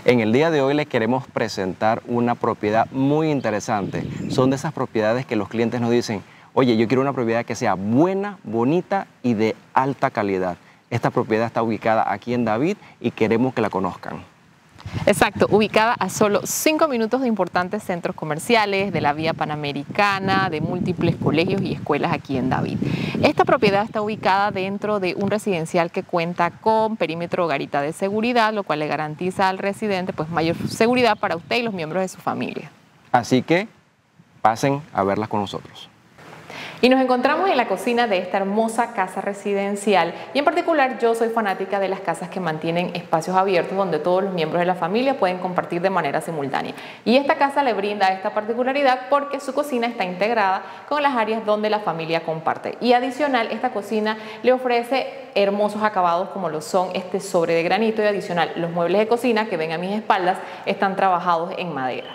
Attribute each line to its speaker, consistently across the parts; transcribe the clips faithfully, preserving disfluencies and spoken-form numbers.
Speaker 1: En el día de hoy les queremos presentar una propiedad muy interesante. Son de esas propiedades que los clientes nos dicen, oye, yo quiero una propiedad que sea buena, bonita y de alta calidad. Esta propiedad está ubicada aquí en David y queremos que la conozcan.
Speaker 2: Exacto, ubicada a solo cinco minutos de importantes centros comerciales, de la vía panamericana, de múltiples colegios y escuelas aquí en David. Esta propiedad está ubicada dentro de un residencial que cuenta con perímetro o garita de seguridad, lo cual le garantiza al residente pues mayor seguridad para usted y los miembros de su familia.
Speaker 1: Así que pasen a verlas con nosotros.
Speaker 2: Y nos encontramos en la cocina de esta hermosa casa residencial y en particular yo soy fanática de las casas que mantienen espacios abiertos donde todos los miembros de la familia pueden compartir de manera simultánea. Y esta casa le brinda esta particularidad porque su cocina está integrada con las áreas donde la familia comparte. Y adicional, esta cocina le ofrece hermosos acabados como lo son este sobre de granito y adicional los muebles de cocina que ven a mis espaldas están trabajados en madera.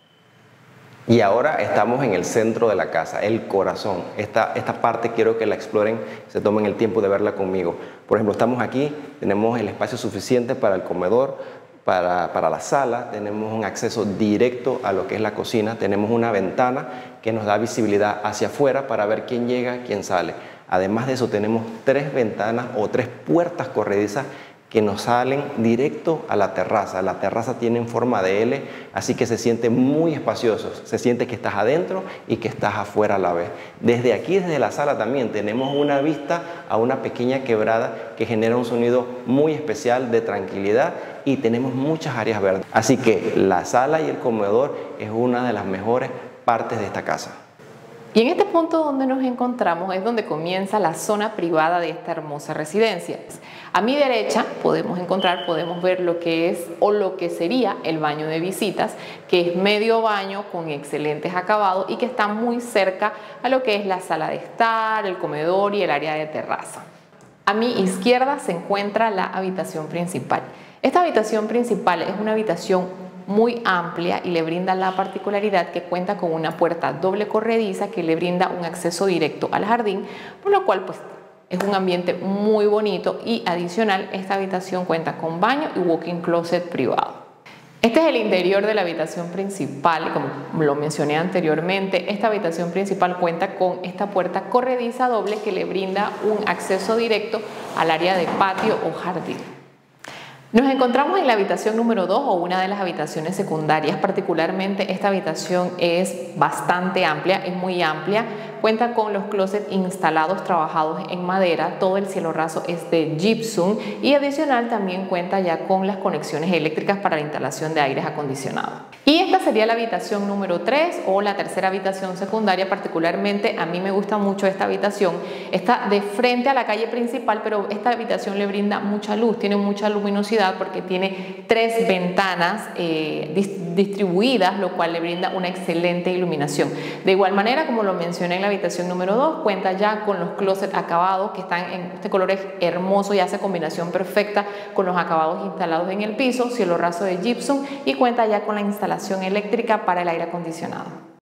Speaker 1: Y ahora estamos en el centro de la casa, el corazón. Esta, esta parte quiero que la exploren, se tomen el tiempo de verla conmigo. Por ejemplo, estamos aquí, tenemos el espacio suficiente para el comedor, para, para la sala, tenemos un acceso directo a lo que es la cocina, tenemos una ventana que nos da visibilidad hacia afuera para ver quién llega, quién sale. Además de eso, tenemos tres ventanas o tres puertas corredizas que nos salen directo a la terraza. La terraza tiene en forma de L, así que se siente muy espacioso. Se siente que estás adentro y que estás afuera a la vez. Desde aquí, desde la sala también, tenemos una vista a una pequeña quebrada que genera un sonido muy especial de tranquilidad y tenemos muchas áreas verdes. Así que la sala y el comedor es una de las mejores partes de esta casa.
Speaker 2: Y en este punto donde nos encontramos es donde comienza la zona privada de esta hermosa residencia. A mi derecha podemos encontrar, podemos ver lo que es o lo que sería el baño de visitas, que es medio baño con excelentes acabados y que está muy cerca a lo que es la sala de estar, el comedor y el área de terraza. A mi izquierda se encuentra la habitación principal. Esta habitación principal es una habitación muy amplia y le brinda la particularidad que cuenta con una puerta doble corrediza que le brinda un acceso directo al jardín, por lo cual pues es un ambiente muy bonito y adicional esta habitación cuenta con baño y walk-in closet privado. Este es el interior de la habitación principal, como lo mencioné anteriormente, esta habitación principal cuenta con esta puerta corrediza doble que le brinda un acceso directo al área de patio o jardín. Nos encontramos en la habitación número dos o una de las habitaciones secundarias. Particularmente esta habitación es bastante amplia, es muy amplia. Cuenta con los closets instalados, trabajados en madera. Todo el cielo raso es de gypsum y adicional también cuenta ya con las conexiones eléctricas para la instalación de aires acondicionados. Y esta sería la habitación número tres o la tercera habitación secundaria. Particularmente a mí me gusta mucho esta habitación. Está de frente a la calle principal, pero esta habitación le brinda mucha luz, tiene mucha luminosidad porque tiene tres ventanas eh, distribuidas, lo cual le brinda una excelente iluminación. De igual manera, como lo mencioné en la habitación número dos, cuenta ya con los closets acabados que están en este color hermoso y hace combinación perfecta con los acabados instalados en el piso, cielo raso de gypsum y cuenta ya con la instalación eléctrica para el aire acondicionado.